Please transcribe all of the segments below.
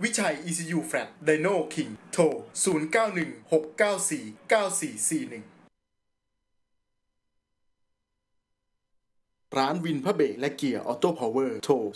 วิชัย ECU Flat Dino King โทร 0916949441 ร้านวินพระเบรกและเกียร์ออโต้พาวเวอร์โทร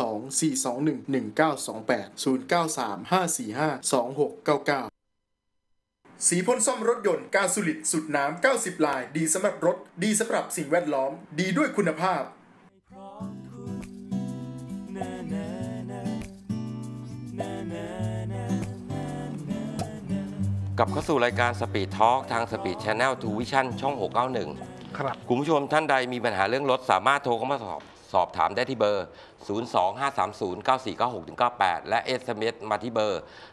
02-421-1928 0935452699 สีพ่นซ่อมรถยนต์กาสุลิดสุดน้ำ90 ลายดีสำหรับรถดีสำหรับสิ่งแวดล้อมดีด้วยคุณภาพกลับเข้าสู่รายการ Speed Talk ทาง Speed Channel 2 Vision ช่อง 691 ครับคุณผู้ชมท่านใดมีปัญหาเรื่องรถสามารถโทรเข้ามาสอบถามได้ที่เบอร์ 025309496-98 และ SMS มาที่เบอร์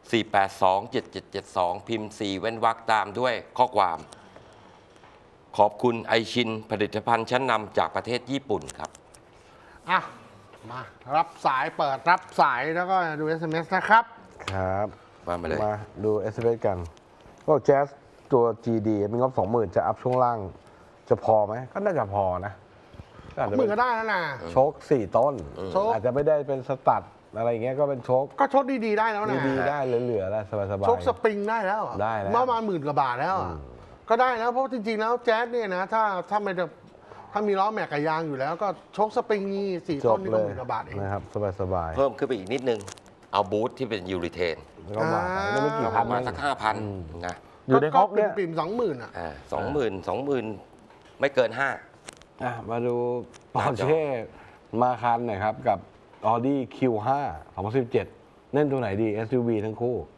4827772 พิมพ์ 4 เว้นวรรคตามด้วยข้อความขอบคุณไอชินผลิตภัณฑ์ชั้นนำจากประเทศญี่ปุ่นครับมารับสายเปิดรับสายแล้วก็ดู SMS นะครับครับมาเลยมาดู SMS กันก็แจ๊สตัว GD มีงบ 20,000 จะอัพช่วงล่างจะพอไหมก็น่าจะพอนะมือก็ได้แล้วนะโชค4 ต้นอาจจะไม่ได้เป็นสตัดอะไรเงี้ยก็เป็นโชคก็โชคดีๆได้แล้วนะดีๆได้เหลือๆแล้วสบายๆโชคสปริงได้แล้วได้แล้วประมาณ10,000 กว่าบาทแล้วก็ได้แล้วเพราะจริงๆแล้วแจ๊สเนี่ยนะถ้ามีล้อแม็กกับยางอยู่แล้วก็โชคสปริงนี่4 ต้นนี่ก็10,000 กว่าบาทเองนะครับสบายๆเพิ่มขึ้นไปอีกนิดนึงเอาบูทที่เป็นยูริเทนก็มาไม่กี่พันประมาณสัก 5,000 นะอยู่ในคอกเนี่ยปิ่ม 20,000 20,000 ไม่เกิน5 มาดูปอร์เช่มาคันหน่อยครับกับ Audi Q5 2017เล่นตัวไหนดี SUV ทั้งคู่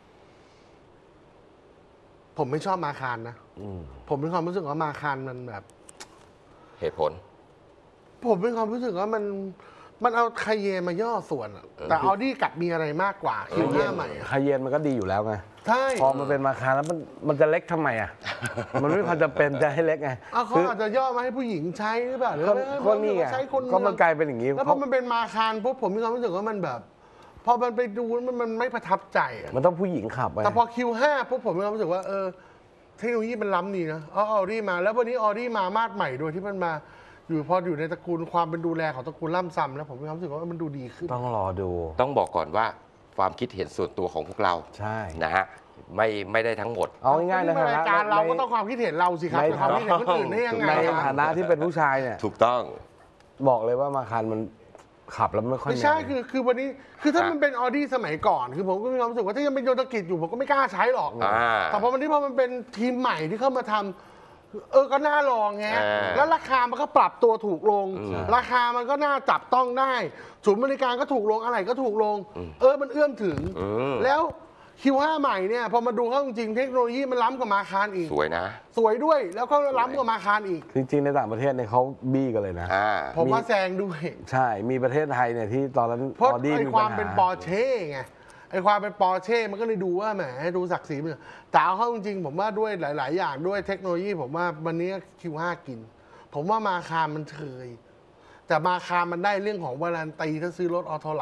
ผมไม่ชอบมาคานนะผมมีความรู้สึกว่ามาคานมันแบบเหตุผลผมมีความรู้สึกว่ามันเอาคาเยนมาย่อส่วนแต่ออดี้กลับมีอะไรมากกว่าQ5 ใหม่คาเยนมันก็ดีอยู่แล้วไงใช่พอมันเป็นมาคารแล้วมันจะเล็กทำไมอ่ะมันไม่พอจะเป็นจะให้เล็กไงเขาอาจจะย่อมาให้ผู้หญิงใช้หรือเปล่าก็นี่ไงก็มันกลายเป็นอย่างนี้แล้วพอมันเป็นมาคารปุ๊บผมมีความรู้สึกว่ามันแบบพอมันไปดูมันไม่ประทับใจมันต้องผู้หญิงขับแต่พอ Q5 ปุ๊บผมมีความรู้สึกว่าเทคโนโลยีมันล้ำดีนะออดี้มาแล้ววันนี้ออดี้มามาดใหม่โดยที่มันมาพออยู่ในตระกูลความเป็นดูแลของตระกูลล่ำซ้ำแล้วผมมีความรู้สึกว่ามันดูดีขึ้นต้องรอดูต้องบอกก่อนว่าความคิดเห็นส่วนตัวของพวกเราใช่นะฮะไม่ได้ทั้งหมดเอาง่ายๆนะรายการเราก็ต้องความคิดเห็นเราสิครับความคิดเห็นคนอื่นได้ยังไงในฐานะที่เป็นผู้ชายเนี่ยถูกต้องบอกเลยว่ามาคันมันขับแล้วไม่ค่อยไม่ใช่คือวันนี้คือถ้ามันเป็นออดี้สมัยก่อนคือผมก็มีความรู้สึกว่าถ้ายังเป็นโยธกิจอยู่ผมก็ไม่กล้าใช้หรอกแต่พอวันนี้พอมันเป็นทีมใหม่ที่เข้ามาทำก็น่าลองไงแล้วราคามันก็ปรับตัวถูกลงราคามันก็น่าจับต้องได้ศูนย์บริการก็ถูกลงอะไรก็ถูกลงมันเอื้อมถึงแล้วQ5 ใหม่เนี่ยพอมาดูเข้าจริงเทคโนโลยีมันล้ำกว่ามาคารอีกสวยนะสวยด้วยแล้วก็ล้ำกว่ามาคารอีกจริงๆในต่างประเทศเนี่ยเขาบี้กันเลยนะผมว่าแซงด้วยใช่มีประเทศไทยเนี่ยที่ตอนนั้นเพราะไอ้ความเป็นปอร์เช่ไงไอ้ความเป็นปอร์เช่มันก็เลยดูว่าแหมดูศักดิ์ศรีมันแต่เอาเข้าจริงผมว่าด้วยหลายๆอย่างด้วยเทคโนโลยีผมว่าวันนี้ Q5 กินผมว่ามาคารมันเฉยแต่มาคารมันได้เรื่องของวารันตีถ้าซื้อรถออโต้ไหล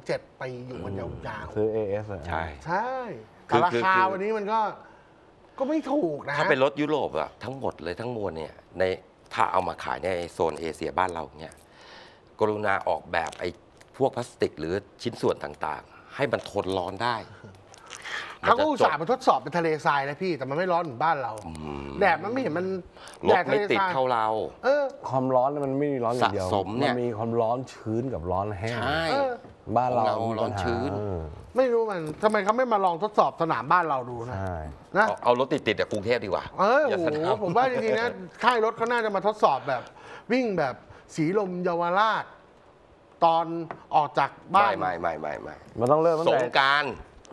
7 ปีอยู่มันยาวๆซื้อ AS ใช่แต่ราคาวันนี้มันก็ไม่ถูกนะถ้าเป็นรถยุโรปอะทั้งหมดเลยทั้งมวลเนี่ยถ้าเอามาขายในโซนเอเชียบ้านเราเนี่ยกรุณาออกแบบไอ้พวกพลาสติกหรือชิ้นส่วนต่างๆให้มันทนร้อนได้เขาก็อุตส่าห์มาทดสอบเป็นทะเลทรายนะพี่แต่มันไม่ร้อนเหมือนบ้านเราแดดมันไม่เห็นมันแดดไม่ติดเท่าเราความร้อนมันไม่มีร้อนอย่างเดียวมันมีความร้อนชื้นกับร้อนแห้งบ้านเราร้อนชื้นไม่รู้มันทำไมเขาไม่มาลองทดสอบสนามบ้านเราดูนะเอารถติดๆกรุงเทพดีกว่าผมว่าจริงๆนะค่ายรถเขาน่าจะมาทดสอบแบบวิ่งแบบสีลมเยาวราชตอนออกจากบ้านไม่มันต้องเริ่มตั้งแต่สงกรานต์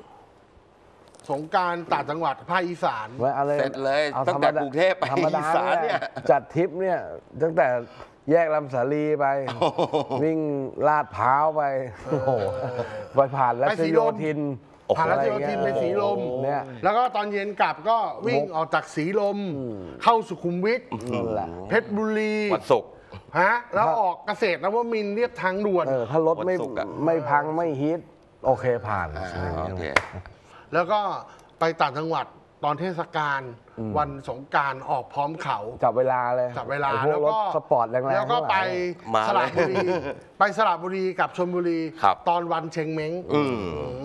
ต่างจังหวัดภาคอีสานเสร็จเลยตั้งแต่กรุงเทพไปอีสานเนี่ยจัดทริปเนี่ยตั้งแต่แยกลำสาลีไปวิ่งลาดพร้าวไปไปผ่านรัชโยธินผ่านรัชโยธินไปสีลมเนี่ยแล้วก็ตอนเย็นกลับก็วิ่งออกจากสีลมเข้าสุขุมวิทเพชรบุรีวันศุกร์แล้วออกเกษตรนวมินทร์เรียบทางด่วนถ้ารถไม่พังไม่ฮิตโอเคผ่านแล้วก็ไปต่างจังหวัดตอนเทศกาลวันสงกรานต์ออกพร้อมเขาจับเวลาเลยจับเวลาแล้วก็สปอร์ตแรงๆแล้วก็ไปสระบุรีกับชลบุรีตอนวันเชงเม้ง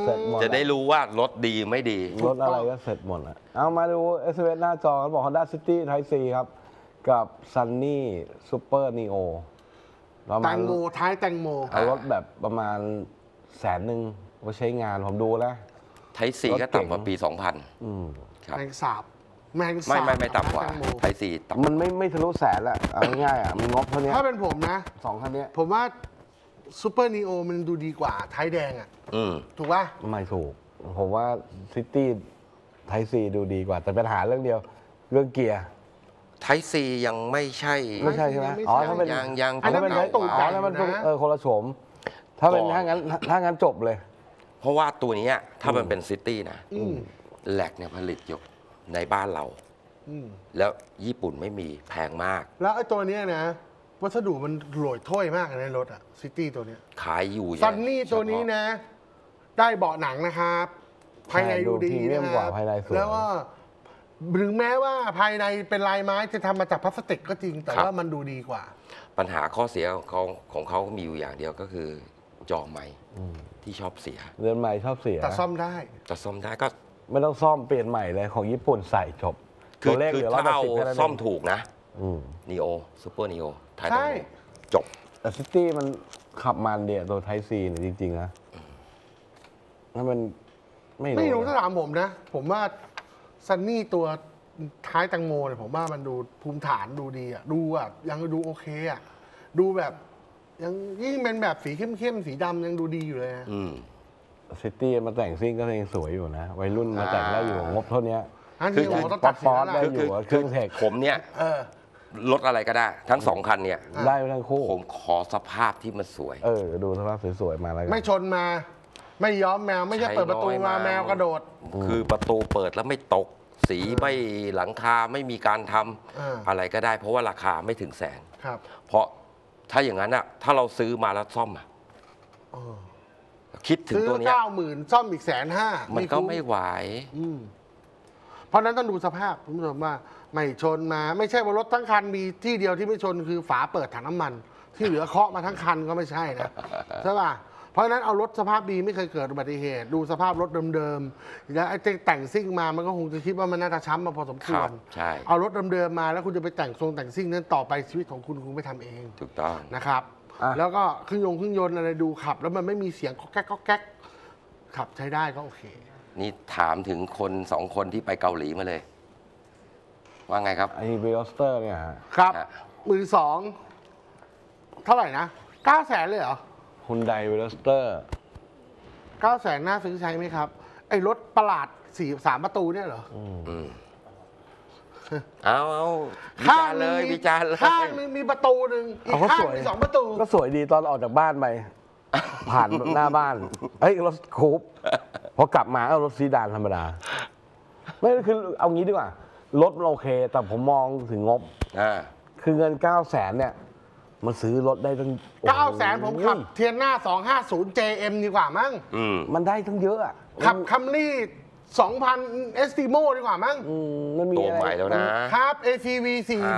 เสร็จหมดจะได้รู้ว่ารถดีไม่ดีรถอะไรก็เสร็จหมดแล้วเอามาดู s อ s หน้าจอเขาบอก Honda City Type C ครับ กับ Sunny Super Neo ประแตมาณงโมท้ายแตงโมเอารถแบบประมาณ100,000ไว้ใช้งานผมดูแล้วไทยซีก็ต่ำกว่าปีอืม 2000 ครับแมงสาบแมงสาบไม่ต่ำกว่าท้ยแตงโมไทยซีต่ำมันไม่ทะลุแสนแหละเอาง่ายๆอ่ะมันงบเท่านี้ถ้าเป็นผมนะ 2 คันเนี้ยผมว่าซูเปอร์นีโอมันดูดีกว่าท้ายแดงอ่ะอืมถูกป่ะไม่ถูก ผมว่า City Type C ดูดีกว่า แต่ปัญหาเรื่องเดียว เรื่องเกียร์ไทยซียังไม่ใช่ไม่ใช่ใช่ไหมอ๋อถ้าเป็นยังอันนั้นเก่าตูดกใหญ่ว่าแล้วมันนะคนละโฉม ถ้าเป็นถ้างั้นจบเลยเพราะว่าตัวเนี้ยถ้ามันเป็นซิตี้นะอืมแหลกเนี่ยผลิตอยู่ในบ้านเราอืมแล้วญี่ปุ่นไม่มีแพงมากแล้วไอ้ตัวเนี้ยนะ วัสดุมันโหลอยถ้วยมากในรถอะซิตี้ตัวเนี้ยขายอยู่ซันนี่ตัวนี้นะ ได้เบาะหนังนะครับ ภายในดูดีดูพรีเมียนะมคกว่ารับภายในสวยแล้วก็ถึงแม้ว่าภายในเป็นลายไม้จะทำมาจากพลาสติกก็จริง แต่ว่ามันดูดีกว่าปัญหาข้อเสียของเขามีอยู่อย่างเดียวก็คือจอไม้ที่ชอบเสียเรือนใหม่ชอบเสียแต่ซ่อมได้แต่ซ่อมได้ก็ไม่ต้องซ่อมเปลี่ยนใหม่เลยของญี่ปุ่นใส่จบคืตัวเลขคืเหลือถ้าเอา 180แค่นั้นเงซ่อมถูกนะอืมนีโอซูเปอร์นีโอไทยใช่จบแต่ซิตี้มันขับมันเดียตัวไทซีเนี่ยจริง ๆ นะถ้ามันไม่รู้นะถ้าถามผมนะ ผมว่าซันนี่ตัวท้ายแตังโมเนี่ยผมว่ามันดูภูมิฐานดูดีอะดูอะยังดูโอเคอะดูแบบยังยิ่งเป็นแบบสีเข้มๆสีดำยังดูดีอยู่เลยนะอืมซิตี้มาแต่งซิ่งก็ยังสวยอยู่นะ วัยรุ่นมาแต่งได้อยู่งบเท่านี้อันนี้ผมต้องป๊ตัอดปสินป๊อปแล้วได้ล่ะอยู่อะเครื่องเทคผมเนี่ยเออรถอะไรก็ได้ ทั้งสองคันเนี่ยได้ทั้งคู่ผมขอสภาพที่มันสวยดูสภาพสวยๆมาแล้วกันไม่ชนมา ไม่ย้อมแมว ไม่ใช่เปิดประตูมาแมวกระโดดคือประตูเปิดแล้วไม่ตก สีไม่หลังคาไม่มีการทำอ่าอะไรก็ได้ เพราะว่าราคาไม่ถึงแสนครับเพราะถ้าอย่างนั้นอะถ้าเราซื้อมาแล้วซ่อมอะคิดถึงซื้อตัวเนี้ย 90,000ซ่อมอีก150,000 มันก็ไม่ไหวเพราะฉะนั้นต้องดูสภาพคุณผู้ชมว่าไม่ชนมาไม่ใช่ว่ารถทั้งคันมีที่เดียวที่ไม่ชนคือฝาเปิดถังน้ำมัน ที่เหลือเคาะมาทั้งคันก็ไม่ใช่นะ ใช่ป่ะเพราะฉะนั้นเอารถสภาพดีไม่เคยเกิดอุบัติเหตุ ดูสภาพรถเดิมๆแล้วไอ้แต่งซิ่งมามันก็คงจะคิดว่ามันน่าจะช้ำมาพอสมควรใช่เอารถเดิมๆมาแล้วคุณจะไปแต่งทรงแต่งซิ่งนั้นต่อไปชีวิตของคุณไม่ทำเองถูกต้องนะครับ แล้วก็เครื่องยนต์อะไรดูขับ แล้วมันไม่มีเสียงก๊อกแก๊กก๊อกแก๊กขับใช้ได้ก็โอเคนี่ถามถึงคนสองคนที่ไปเกาหลีมาเลย ว่าไงครับไอ้เบลสเตอร์เนี่ยฮะครับฮะมือสองเท่าไหร่นะ900,000เลยเหรอฮุนไดเบลสเตอร์ 900,000น่าซื้อใช้ไหมครับ ไอ้รถประหลาด3ประตูเนี่ยเหรออืมเอาวิจารณ์เลยวิจารณ์เลยข้างนึงมีประตูหนึ่งอีกเอาก็ข้างสวยมี2ประตูก็สวยดีตอนออกจากบ้านไป ผ่านหน้าบ้านเอ้ยรถคูปพอกลับมาเอารถซีดานธรรมดา ไม่คือเอางี้ดีกว่ารถมันโอเค แต่ผมมองถึงงบ คือเงิน 900,000เนี่ยมันซื้อรถได้ตั้ง 900,000ผมขับเทียนหน้า250 JM ดีกว่ามั้งมันได้ตั้งเยอะอะขับคัมรี่2,000 Estimo ดีกว่ามั้งมันมีตัวอะไรใหม่แล้วนะครับ ACV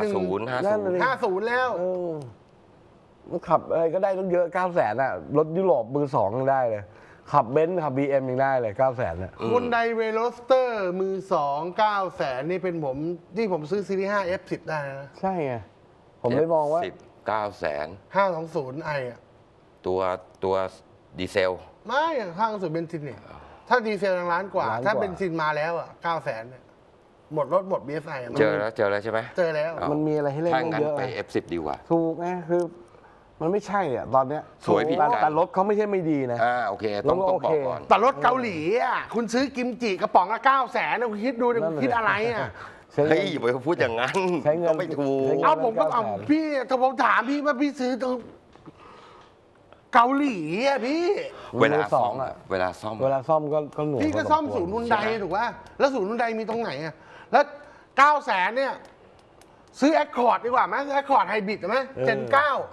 50 50แล้วมันขับอะไรก็ได้ตั้งเยอะ 900,000อะรถยุโรปมือสองยังได้เลย ขับเบนซ์ขับ BM ยังได้เลย 900,000เนี่ยคุณไดเวโรสเตอร์มือ2 900,000นี่เป็นผมที่ผมซื้อซีรีส์5 F10 ได้นะใช่ไง ผมเลยมองว่า 900,000 520i อ่ะตัวดีเซลไม่520เบนซินเนี่ยถ้าดีเซลยังล้านกว่า ถ้าเบนซินมาแล้วอ่ะ900,000เนี่ยหมดรถหมด BSI อะเจอแล้วใช่ไหมเจอแล้วมันมีอะไรให้เล่นถ้าตั้งงั้นเยอะไปอะ F10 ดีกว่าถูกไงคือ มันไม่ใช่อ่ะตอนเนี้ยสวยผิดกันแต่รถเขาไม่ใช่ไม่ดีนะโอเค ต้องรถบโออกเคก่อนแต่รถเกาหลีอ่ะคุณซื้อกิมจิกระป๋องละ900,000นะคุณคิดดูดิคุณคิดอะไรอ่ะใช้เงิเฮ้นยอย่าไปพูดอย่างนั้นใช้เงินก็ไม่ถูกใช้เงินเอาผมก็เอาพี่ถ้าผมถามพี่ว่าพี่ซื้อตรงเกาหลีอ่ะพี่เวลามือสซ่ออง มอะเวลาซ่อมเวลาซ่อมก็เหนื่อยพี่ก็พสซ่อมควรศูนย์ฮุนไดถูกป่ะแล้วศูนย์ฮุนไดมีตรงไหนอ่ะแล้ว900,000เนี่ยซื้อแอคคอร์ดดีกว่าไหมแอคคอร์ดไฮบริดไหมเจน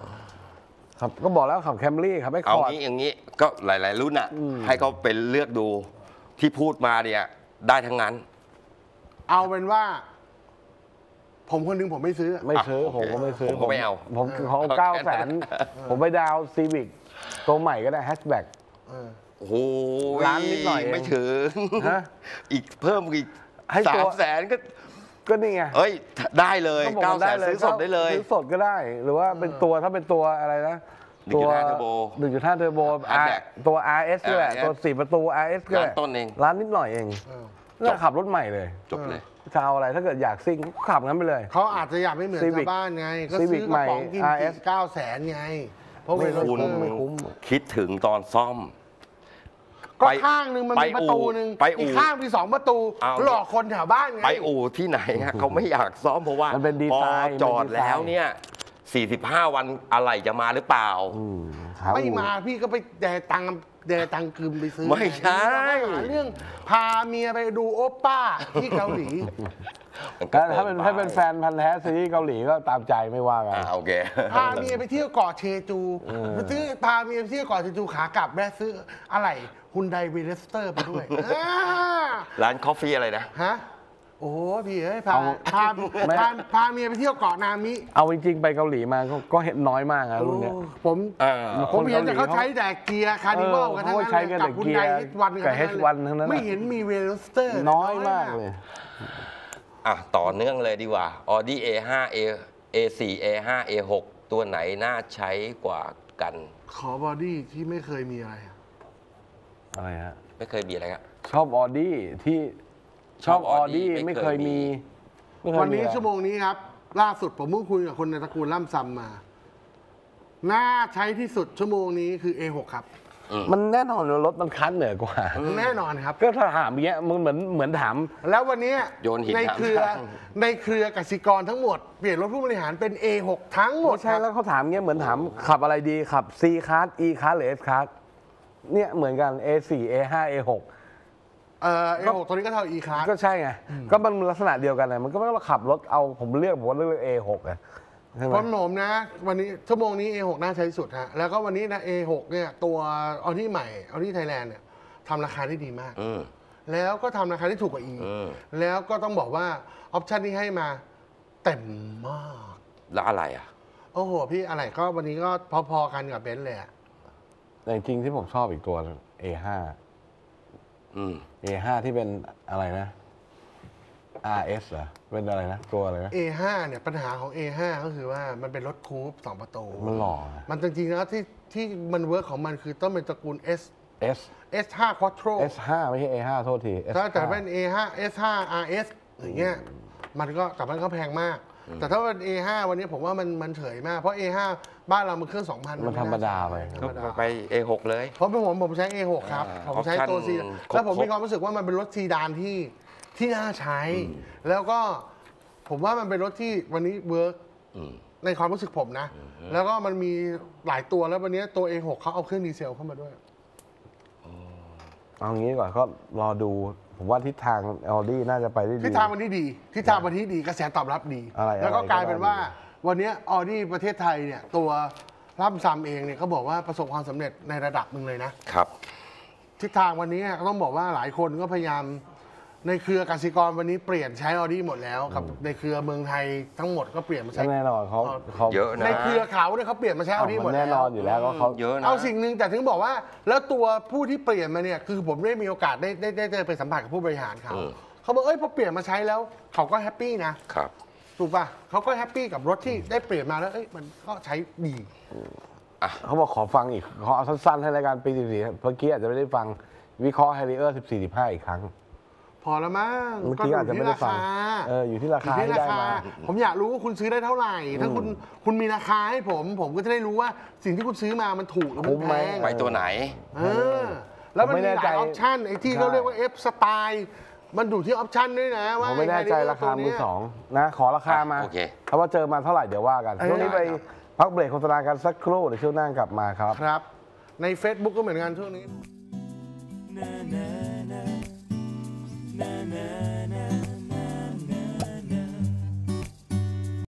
9 ครับก็บอกแล้วขับแคมรี่ขับไอ้คเอาอร์ดงี้อย่างนี้ก็หลาย ๆ รุ่นอ่ะ ให้เขาเป็นเลือกดูที่พูดมาเนี่ย ได้ทั้งนั้นเอาเป็นว่า ผมคนหนึงผมไม่ซื้อไม่ซื้อโอเคผมก็ไม่ซื้อผมก็ไม่เอาผมเขา900,000ผมไปดาวซีวิกตัวใหม่ก็ได้แฮชแบ็กโอ้โหล้านนิดหน่อยเองไม่ถึงฮะอีกเพิ่มอีกให้ตัว 300,000 ก็นี่ไงเอ้ยได้เลยก็บอกมัน 900,000ซื้อสดได้เลยซื้อสดก็ได้ หรือว่าเป็นตัวถ้าเป็นตัวอะไรนะ 1.5 Turbo 1.5 Turbo Hatchback ตัว RS ก็แหละ RS ตัว4ประตู RS ก็แหละล้านต้นเองร้านนิดหน่อยเองน่าขับรถใหม่เลยจบเลยจะเอาอะไรถ้าเกิดอยากซิ่งก็ขับงั้นไปเลยเขาอาจจะอยากไม่เหมือน Civic ชาวบ้านไง ก็ Civic ซื้อกระป๋องกินใหม่ RS 900,000ไง เพราะเวลาคุณไม่คุ้มคิดถึงตอนซ่อมก็ไปข้างหนึ่งมันไปมีประตูหนึ่งไปอู่อีกข้างมี2 ประตูเอาหลอกคนแถวบ้านไงไปอู่ที่ไหนฮะเขาไม่อยากซ่อมเพราะว่ามันเป็นดีพอไซน์จอดมันเป็นดีไซน์แล้วเนี่ย 45 วันอะไรจะมาหรือเปล่าหาไม่อู่มาพี่ก็ไปแดตังคืมไปซื้อไม่ใช่หาเรื่องพาเมียไปดูโอป้าที่เกาหลีถ้าเป็นแฟนพันธ์แท้ซีรีส์เกาหลีก็ตามใจไม่ว่ากันโอเคพาเมียไปเที่ยวเกาะเชจูไปซื้อพาเมียไปเที่ยวเกาะเชจูขากลับแวะซื้ออะไรฮุนไดเวเลสเตอร์ไปด้วยร้านคอฟฟี่อะไรนะฮะโอ้พี่เอ้ยพาเมียไปเที่ยวเกาะนามิเอาจริงๆไปเกาหลีมาก็เห็นน้อยมากนะรุ่นเนี้ยผมเห็นแต่เขาใช้แต่เกียร์คาร์นิวัลกันทั้งนั้นเขาใช้กันแต่กับฮุนเกียไดร์ H1 กับ H1 ทั้งนั้นไม่เห็นมีเวเลสเตอร์น้อยมากเลยต่อเนื่องเลยดีกว่า Audi A5 A4 A5 A6 ตัวไหนน่าใช้กว่ากันขอบอดี้ที่ไม่เคยมีอะไรอะไรฮะไม่เคยมีอะไรครับชอบออดี้ที่ชอบออดี้ไม่เคยมีวันนี้ชั่วโมงนี้ครับ ล่าสุดผมเพิ่งคุยกับคนในตระกูลล่ำซำมา น่าใช้ที่สุดชั่วโมงนี้คือ A6 ครับมันแน่นอนว่ารถมันคันเหนือกว่าแน่นอนครับก็ถ้าถามอย่างเงี้ยมันเหมือนถามแล้ววันนี้โยนหินในเครือกสิกรทั้งหมด เปลี่ยนรถผู้บริหารเป็น A6 ทั้งหมดไม่ใช่แล้วเขาถามเงี้ยเหมือนถามขับอะไรดีขับ C class E class หรือ S class เนี่ยเหมือนกัน A4 A5 A6 A6 ตัวนี้ก็เท่า E class ก็ใช่ไงก็มันลักษณะเดียวกันเลยมันก็ไม่ต้องขับรถเอาผมเลือกA6 อ่ะใช่ไหมผมนะ วันนี้ชั่วโมงนี้ A6 น่าใช้สุดฮะแล้วก็วันนี้นะ A6 เนี่ยตัวออดี้ใหม่ออดี้ไทยแลนด์เนี่ยทำราคาได้ดีมาก แล้วก็ทำราคาที่ถูกกว่า E แล้วก็ต้องบอกว่าออปชันที่ให้มาเต็มมากแล้วอะไรอ่ะโอ้โห พี่อะไรก็วันนี้ก็พอๆกันกับเบนซ์เลยอะแต่จริงๆที่ผมชอบอีกตัว A5 A5 ที่เป็นอะไรนะ RS เหรอเป็นอะไรนะตัวอะไรนะ A5 เนี่ยปัญหาของ A5 ก็คือว่ามันเป็นรถคูป2 ประตูมันหล่อมันจริงๆแล้วที่มันเวิร์กของมันคือต้องเป็นตระกูล S S5 Quattro S5 ไม่ใช่ A5 โทษที S5 แต่เป็น A5 S5 RS อย่างเงี้ยมันก็แพงมาก แต่ถ้าเป็น A5 วันนี้ผมว่ามันเฉยมากเพราะ A5 บ้านเรามันเครื่อง 2,000 มันธรรมดาไปก็ไป A6 เลยเพราะเป็นผมใช้ A6 ครับผมใช้ตัวซีครบแล้วผมมีความรู้สึกว่ามันเป็นรถซีดานที่น่าใช้ แล้วก็ผมว่ามันเป็นรถที่วันนี้เวิร์กในความรู้สึกผมนะ แล้วก็มันมีหลายตัวแล้ววันนี้ตัว A6 เขาเอาเครื่องดีเซลเข้ามาด้วยเอางี้ก่อนก็รอดูผมว่าทิศทาง Audi น่าจะไปได้ดีทิศทางวันนี้ดีทิศทางวันนี้ดีกระแสตอบรับดีอะไรแล้วก็อะไรก็กลายเป็นว่าได้วันนี้ออดี้ประเทศไทยเนี่ยตัวล่ำซำเองเนี่ยเขาบอกว่าประสบความสำเร็จในระดับหนึ่งเลยนะครับ ทิศทางวันนี้ต้องบอกว่าหลายคนก็พยายามในเครือกสิกรวันนี้เปลี่ยนใช้ออดี้หมดแล้วกับในเครือเมืองไทยทั้งหมดก็เปลี่ยนมาใช้แน่นอนเขาเยอะนะในเครือเขาเนี่ยเขาเปลี่ยนมาใช้ออดี้หมดแน่แล้วนอนอยู่แล้วก็เขาเยอะนะเอาสิ่งหนึ่งแต่ถึงบอกว่า แล้วตัวผู้ที่เปลี่ยนมาเนี่ยคือผมได้มีโอกาสได้ไปสัมผัสกับผู้บริหารเขาบอกพอเปลี่ยนมาใช้แล้วเขาก็แฮปปี้นะครับ ถูกป่ะเขาก็แฮปปี้กับรถที่ได้เปลี่ยนมาแล้วมันก็ใช้ดีเขาบอกขอฟังอีกขอเอาสั้นๆให้รายการปี14เมื่อกี้อาจจะไม่ได้ฟังวิเคราะห์ Harrier 14-15อีกครั้งพอแล้วมั้งเมื่อกี้อาจจะไม่ได้ฟังอยู่ที่ราคาที่ได้มาผมอยากรู้ว่าคุณซื้อได้เท่าไหร่ ถ้าคุณมีราคาให้ผมก็จะได้รู้ว่าสิ่งที่คุณซื้อมามันถูกหรือมันแพงไปตัวไหนแล้วมันมีหลายออปชั่นไอ้ที่เขาเรียกว่า F สไตล์มันดูที่ออปชั่นด้วยนะว่าผมไม่แน่ใจราคามือสองนะขอราคามาโอเคถ้าว่าเจอมาเท่าไหร่เดี๋ยวว่ากันช่วงนี้ไปพักเบรกโฆษณากันสักครู่เดี๋ยวช่วงหน้ากลับมาครับครับ ใน Facebook ก็เหมือนกันช่วงนี้